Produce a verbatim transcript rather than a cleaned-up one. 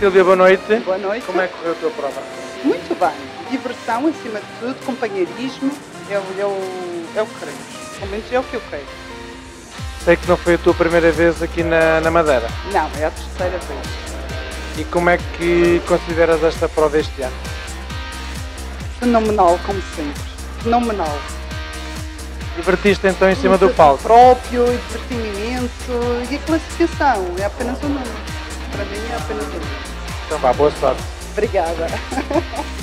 Sílvia, boa noite. Boa noite. Como é que correu a tua prova? Muito bem. Diversão, acima de tudo, companheirismo, é o, é o, é o que queremos. Pelo menos é o que eu quero. Sei que não foi a tua primeira vez aqui na, na Madeira. Não, é a terceira vez. E como é que consideras esta prova este ano? Fenomenal, como sempre. Fenomenal. Divertiste então em cima Muito do palco? próprio, e divertimento e a classificação. É apenas um número. Para mim é apenas um número. Então vá, boa sorte. Obrigada.